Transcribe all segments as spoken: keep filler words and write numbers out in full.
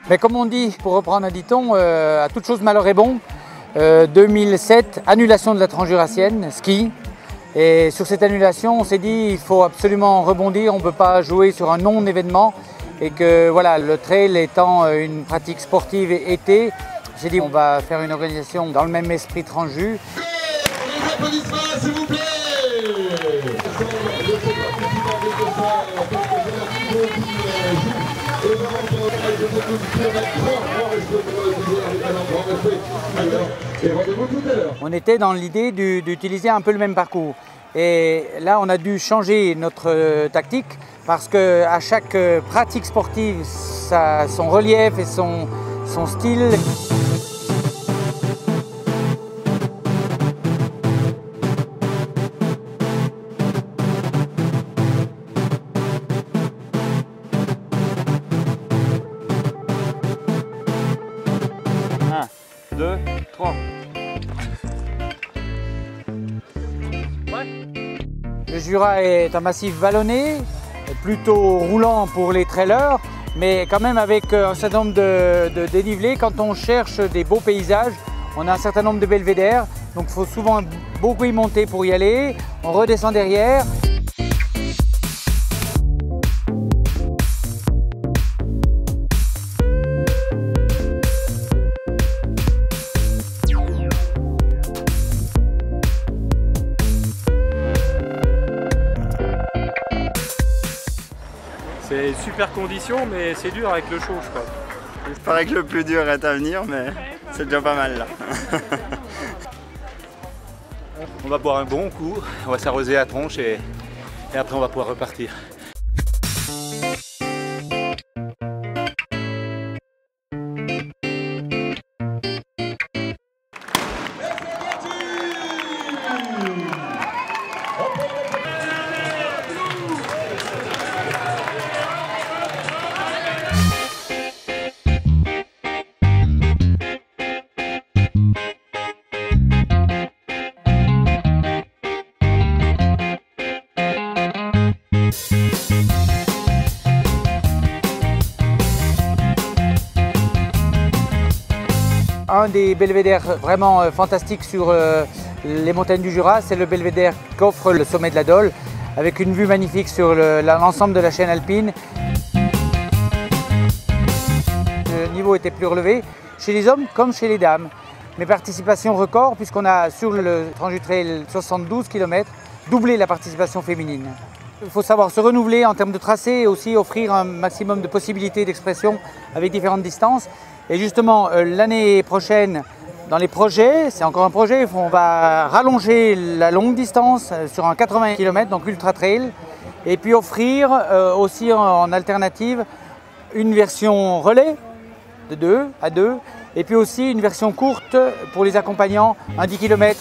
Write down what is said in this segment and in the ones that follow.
Mais comme on dit, pour reprendre un dicton, euh, à toute chose malheur est bon. Euh, deux mille sept, annulation de la Transjurassienne, ski. Et sur cette annulation, on s'est dit il faut absolument rebondir, on ne peut pas jouer sur un non-événement. Et que voilà, le trail étant une pratique sportive été, on s'est dit on va faire une organisation dans le même esprit Transju. Les applaudissements s'il vous plaît. On était dans l'idée d'utiliser un peu le même parcours. Et là, on a dû changer notre tactique parce qu'à chaque pratique sportive, ça a son relief et son, son style. un, deux, trois. Le Jura est un massif vallonné, plutôt roulant pour les trailers, mais quand même avec un certain nombre de, de dénivelés. Quand on cherche des beaux paysages, on a un certain nombre de belvédères, donc il faut souvent beaucoup y monter pour y aller. On redescend derrière. C'est super condition, mais c'est dur avec le chaud, je crois. Il paraît que le plus dur est à venir, mais c'est déjà pas mal là. On va boire un bon coup, on va s'arroser la tronche et, et après on va pouvoir repartir. Un des belvédères vraiment fantastiques sur les montagnes du Jura, c'est le belvédère qu'offre le sommet de la Dole, avec une vue magnifique sur l'ensemble de la chaîne alpine. Le niveau était plus relevé chez les hommes comme chez les dames. Mais participation record, puisqu'on a sur le Transju Trail soixante-douze kilomètres, doublé la participation féminine. Il faut savoir se renouveler en termes de tracé et aussi offrir un maximum de possibilités d'expression avec différentes distances. Et justement, euh, l'année prochaine, dans les projets, c'est encore un projet, on va rallonger la longue distance sur un quatre-vingts kilomètres, donc ultra trail, et puis offrir euh, aussi en, en alternative une version relais de deux à deux, et puis aussi une version courte pour les accompagnants, un dix kilomètres.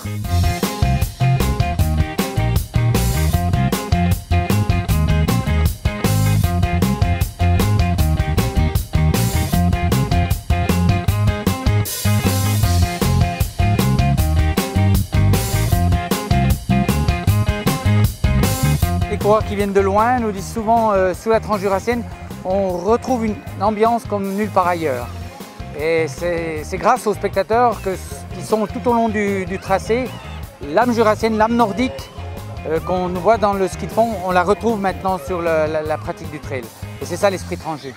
Les coureurs qui viennent de loin nous disent souvent euh, sur la Transjurassienne, on retrouve une ambiance comme nulle part ailleurs. Et c'est grâce aux spectateurs que, qui sont tout au long du, du tracé, l'âme jurassienne, l'âme nordique euh, qu'on voit dans le ski de fond, on la retrouve maintenant sur le, la, la pratique du trail. Et c'est ça l'esprit Transju.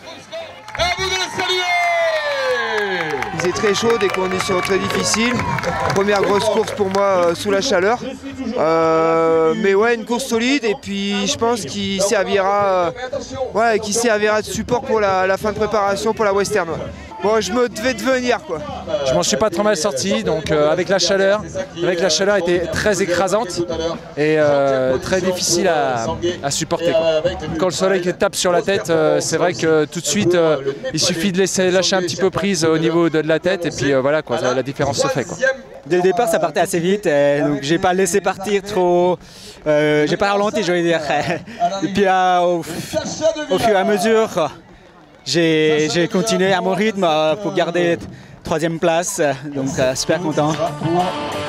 Il faisait très chaud, des conditions très difficiles. Première grosse course pour moi euh, sous la chaleur. Euh, mais ouais, une course solide et puis je pense qu'il servira, euh, ouais, qu'il servira de support pour la, la fin de préparation pour la Western. Ouais. Bon, je me devais de venir quoi. Je m'en suis pas trop mal sorti, donc euh, avec la chaleur, avec la chaleur était très écrasante et euh, très difficile à, à supporter, quoi. Quand le soleil tape sur la tête, euh, c'est vrai que tout de suite, euh, il suffit de laisser lâcher un petit peu prise au niveau de, de la tête et puis euh, voilà, quoi, la différence se fait, quoi. Dès le départ, ça partait assez vite, et donc j'ai pas laissé partir trop, euh, j'ai pas ralenti, je veux dire. Et puis euh, au, au fur et à mesure, j'ai continué à mon rythme pour garder troisième place, donc euh, super content.